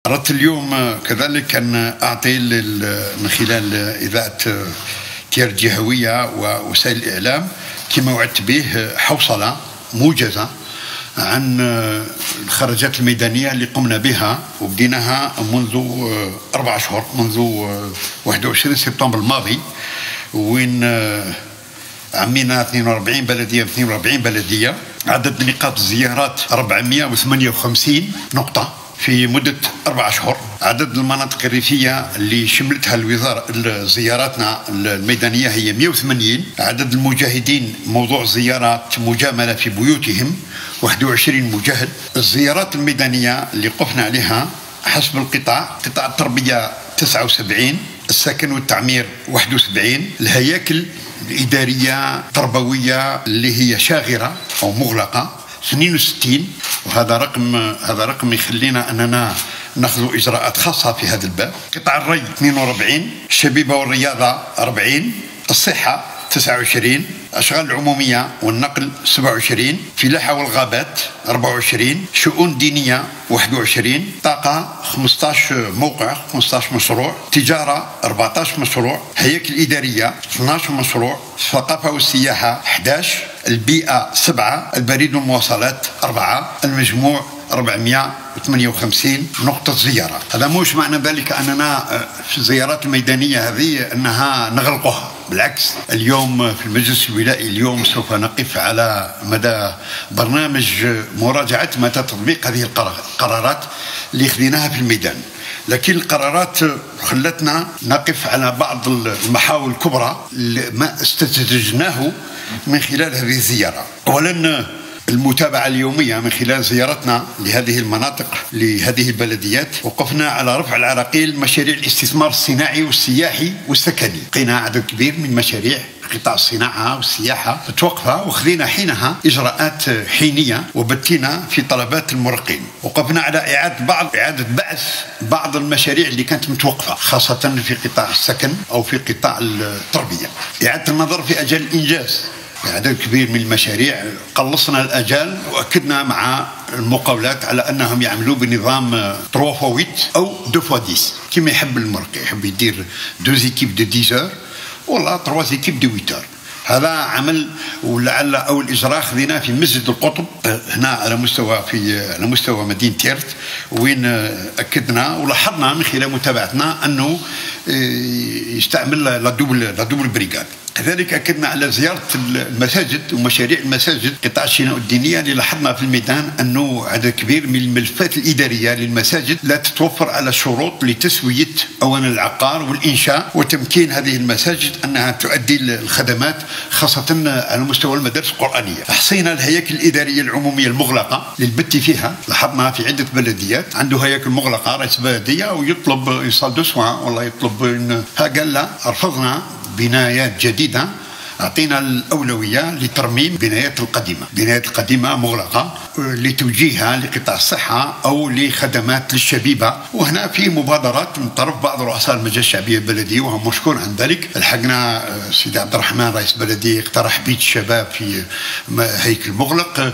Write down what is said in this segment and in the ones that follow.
أردت اليوم كذلك أن أعطي من خلال إذاعة تيار الجهوية ووسائل الإعلام كما وعدت به حوصلة موجزة عن الخرجات الميدانية اللي قمنا بها وبديناها منذ 4 أشهر، منذ 21 سبتمبر الماضي، وين عمينا 42 بلدية ب 42 بلدية. عدد نقاط الزيارات 458 نقطة في مدة 4 أشهر. عدد المناطق الريفية اللي شملتها الوزارة زياراتنا الميدانية هي 180. عدد المجاهدين موضوع زيارات مجاملة في بيوتهم 21 مجاهد. الزيارات الميدانية اللي قفنا عليها حسب القطاع: قطاع التربية 79، السكن والتعمير 71، الهياكل الإدارية التربوية اللي هي شاغرة أو مغلقة 62، وهذا رقم يخلينا أننا نأخذ إجراءات خاصة في هذا الباب. قطاع الري 42، الشبيبة والرياضة 40، الصحة 29، الأشغال العمومية والنقل 27، فلاحة والغابات 24، شؤون دينية 21، طاقة 15 موقع 15 مشروع، تجارة 14 مشروع، هياكل إدارية 12 مشروع، الثقافة والسياحة 11، البيئة 7، البريد والمواصلات 4، المجموع 458 نقطة زيارة. هذا مش معنى ذلك أننا في الزيارات الميدانية هذه أنها نغلقها، بالعكس. اليوم في المجلس الولائي اليوم سوف نقف على مدى برنامج مراجعة مدى تطبيق هذه القرارات اللي خذيناها في الميدان، لكن القرارات خلتنا نقف على بعض المحاور الكبرى ما استنتجناه من خلال هذه الزيارة. أولا المتابعة اليومية من خلال زيارتنا لهذه المناطق لهذه البلديات، وقفنا على رفع العراقيل مشاريع الاستثمار الصناعي والسياحي والسكني. لقينا عدد كبير من مشاريع قطاع الصناعة والسياحة متوقفة، وخذينا حينها إجراءات حينية وبتينا في طلبات المرقين. وقفنا على إعادة بعث بعض المشاريع اللي كانت متوقفة، خاصة في قطاع السكن أو في قطاع التربية. إعادة النظر في أجال الإنجاز، عدد كبير من المشاريع قلصنا الأجال، وأكدنا مع المقاولات على أنهم يعملوا بنظام 3x8 أو 2x10 كما يحب المرقي، يحب يدير 2 équipes de 10 heures ولا 3 équipes de 8 heures. هذا عمل ولعل أول إجراء خذيناه في مسجد القطب هنا على مستوى مدينة تيرت، وين أكدنا ولاحظنا من خلال متابعتنا أنه يستعمل لا دوبل بريغاد. كذلك أكدنا على زيارة المساجد ومشاريع المساجد قطاع الشناء الدينية، اللي لاحظنا في الميدان أنه عدد كبير من الملفات الإدارية للمساجد لا تتوفر على شروط لتسوية أولا العقار والإنشاء وتمكين هذه المساجد أنها تؤدي الخدمات، خاصة على مستوى المدارس القرآنية. أحصينا الهياكل الإدارية العمومية المغلقة للبت فيها. لاحظنا في عدة بلديات عنده هياكل مغلقة، رئيس بلدية ويطلب إيصال دو سوان والله يطلب قال لا، رفضنا بنايات جديدة، أعطينا الأولوية لترميم بنايات القديمة مغلقة لتوجيهها لقطاع الصحة أو لخدمات للشبيبة. وهنا في مبادرات من طرف بعض رؤساء المجلس الشعبي البلدي وهم مشكور عن ذلك. الحقنا سيدي عبد الرحمن رئيس بلدية اقترح بيت الشباب في هيكل مغلق.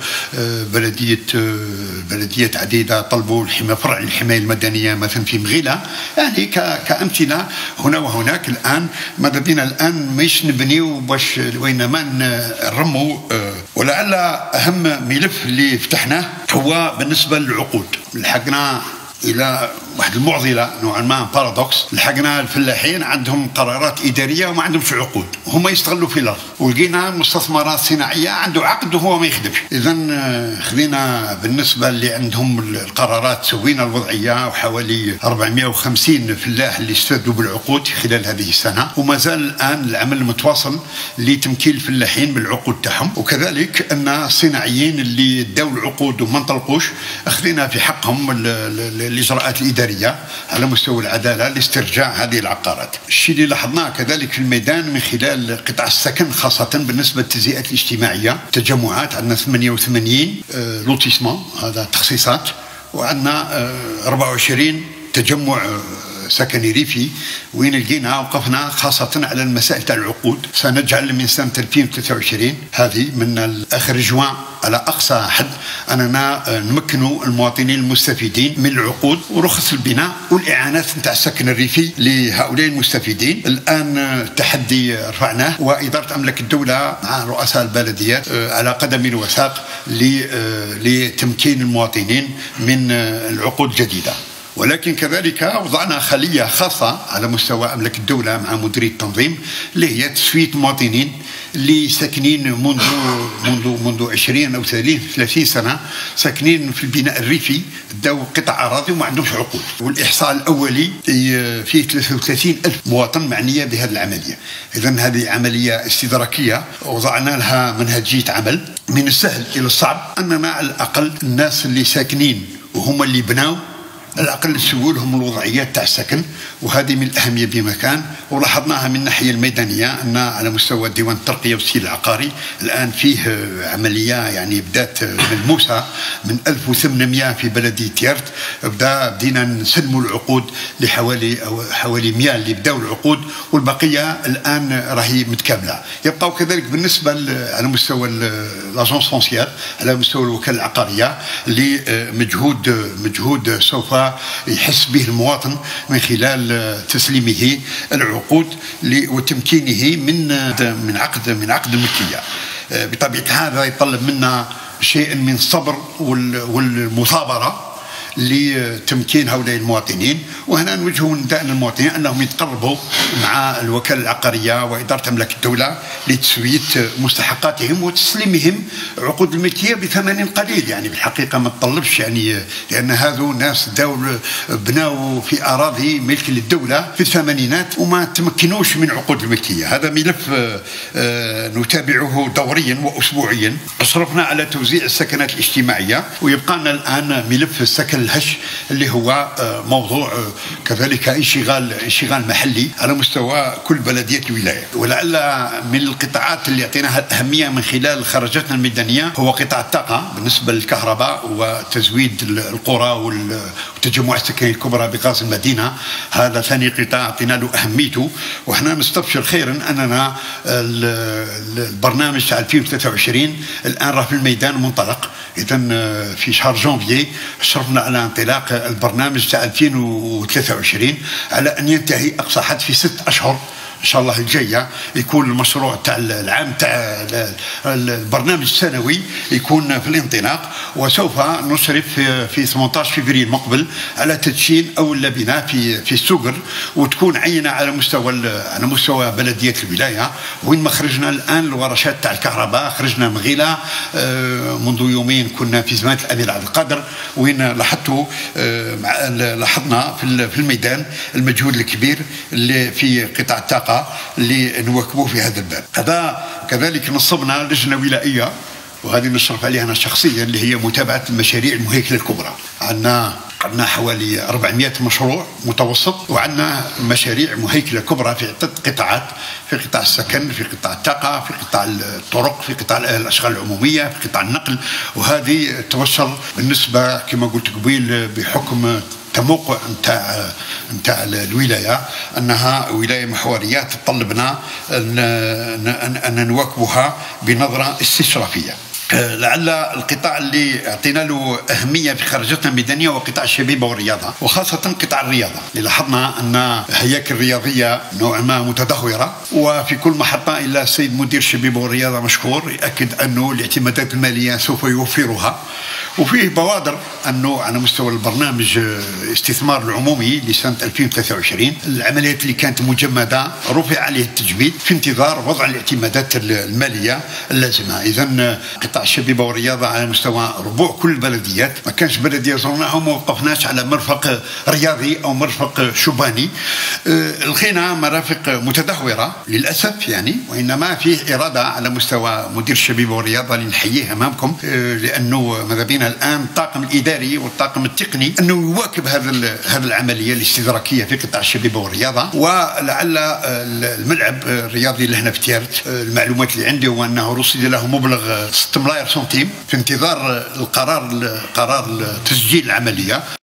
بلديات عديدة طلبوا فرع الحماية المدنية مثلا في مغيلة. يعني كأمثلة هنا وهناك. الآن ماذا بينا الآن مش نبنيو باش وإنما نرموا. ولعل أهم ملف اللي فتحناه هو بالنسبة للعقود. لحقنا إلى واحد المعضلة نوعا ما بارادوكس. لحقنا الفلاحين عندهم قرارات إدارية وما عندهمش عقود، وهم يستغلوا في الأرض، ولقينا مستثمرات صناعية عنده عقد وهو ما يخدمش. إذن خلينا بالنسبة اللي عندهم القرارات سوينا الوضعية، وحوالي 450 فلاح اللي استفادوا بالعقود خلال هذه السنة، وما زال الآن العمل متواصل لتمكين الفلاحين بالعقود تاعهم. وكذلك أن الصناعيين اللي داوا العقود وما انطلقوش أخذنا في حقهم الإجراءات الإدارية على مستوى العدالة لاسترجاع هذه العقارات. الشيء اللي لاحظناه كذلك في الميدان من خلال قطاع السكن، خاصة بالنسبة للتجزئات الاجتماعية، تجمعات عندنا 88 لوتيسمون، هذا تخصيصات، وعندنا 24 تجمع سكني ريفي، وين لقينا وقفنا خاصة على المسائل تاع العقود. سنجعل من سنة 2023 هذه من آخر جوان على أقصى حد أننا نمكنوا المواطنين المستفيدين من العقود ورخص البناء والإعانات نتاع السكن الريفي لهؤلاء المستفيدين. الآن تحدي رفعناه، وإدارة أملاك الدولة مع رؤساء البلديات على قدم وساق لتمكين المواطنين من العقود الجديدة. ولكن كذلك وضعنا خلية خاصة على مستوى أملاك الدولة مع مديرية التنظيم اللي هي تسوية مواطنين اللي ساكنين منذ 20 أو 30 سنة ساكنين في البناء الريفي، داو قطع أراضي وما عندهمش عقود. والإحصاء الأولي فيه 33,000 مواطن معنية بهذه العملية. إذن هذه عملية استدراكية وضعنا لها منهجية عمل. من السهل إلى الصعب أننا على الأقل الناس اللي ساكنين وهم اللي بناو على الأقل نسولهم الوضعيات تاع السكن، وهذه من الأهمية بمكان. ولاحظناها من الناحية الميدانية أن على مستوى ديوان الترقية والتسجيل العقاري الآن فيه عملية يعني بدات ملموسة من 1800 في بلدية تيرت. بدينا نسلموا العقود حوالي 100 اللي بداوا العقود، والبقية الآن راهي متكاملة. يبقى كذلك بالنسبة على مستوى لاجونس فونسيير على مستوى الوكالة العقارية اللي مجهود سوف يحس به المواطن من خلال تسليمه العقود وتمكينه من عقد الملكية. بطبيعة هذا يطلب منا شيء من الصبر والمثابرة لتمكين هؤلاء المواطنين. وهنا نوجه نداء للمواطنين انهم يتقربوا مع الوكاله العقاريه واداره املاك الدوله لتسويه مستحقاتهم وتسليمهم عقود الملكيه بثمن قليل. يعني بالحقيقه ما تطلبش، يعني لان هذو ناس بناوا في اراضي ملك للدوله في الثمانينات وما تمكنوش من عقود الملكيه. هذا ملف نتابعه دوريا واسبوعيا. اشرفنا على توزيع السكنات الاجتماعيه، ويبقى لنا الان ملف السكن الهش اللي هو موضوع كذلك انشغال محلي على مستوى كل بلديات الولاية. ولعل من القطاعات اللي اعطيناها الأهمية من خلال خرجاتنا الميدانية هو قطاع الطاقة بالنسبة للكهرباء وتزويد القرى والتجمعات السكنية الكبرى بغاز المدينة. هذا ثاني قطاع اعطينا له أهميته، وإحنا نستبشر خيرا أننا البرنامج تاع 2023 الآن راه في الميدان منطلق. إذن في شهر جانفي شرفنا على انطلاق البرنامج تاع 2023 على أن ينتهي أقصى حد في 6 أشهر إن شاء الله الجاية. يكون المشروع تاع العام تاع البرنامج السنوي يكون في الانطلاق، وسوف نشرف في 18 فبراير المقبل على تدشين أول لبنة في السوقر، وتكون عينة على مستوى بلدية الولاية. وين ما خرجنا الآن الورشات تاع الكهرباء خرجنا مغيلة منذ يومين، كنا في زمانة الأمير عبد القادر، وين لاحظنا في الميدان المجهود الكبير اللي في قطاع الطاقة اللي نواكبوه في هذا الباب. هذا كذلك نصبنا لجنة ولائية، وهذه نشرف عليها أنا شخصيا، اللي هي متابعة المشاريع المهيكلة الكبرى. عندنا حوالي 400 مشروع متوسط، وعندنا مشاريع مهيكلة كبرى في عدة قطاعات، في قطاع السكن، في قطاع الطاقة، في قطاع الطرق، في قطاع الأشغال العمومية، في قطاع النقل. وهذه توصل بالنسبة كما قلت قبيل بحكم التموقع نتاع الولايه انها ولايه محوريه تطلبنا ان نواكبها بنظره استشرافيه. لعل القطاع اللي اعطينا له اهميه في خرجتنا الميدانيه هو قطاع الشبيبه والرياضه، وخاصه قطاع الرياضه اللي لاحظنا ان هياكل رياضيه نوعا ما متدهوره، وفي كل محطه الا السيد مدير الشبيبه والرياضه مشكور ياكد انه الاعتمادات الماليه سوف يوفرها. وفيه بوادر انه على مستوى البرنامج الاستثمار العمومي لسنه 2023 العمليات اللي كانت مجمده رفع عليه التجميد في انتظار وضع الاعتمادات الماليه اللازمه. اذا قطاع الشبيبه والرياضه على مستوى ربوع كل البلديات، ما كانش بلديه زرناها وما وقفناش على مرفق رياضي او مرفق شباني. الخينا مرافق متدهوره للاسف يعني، وانما فيه اراده على مستوى مدير الشبيبه والرياضه اللي نحييه امامكم، لانه ماذا بينا الان الطاقم الاداري والطاقم التقني انه يواكب هذه العمليه الاستدراكيه في قطاع الشبيبه والرياضه. ولعل الملعب الرياضي اللي هنا في تيرت، المعلومات اللي عندي هو انه رصد له مبلغ 6 ملاير سنتيم في انتظار قرار تسجيل العمليه.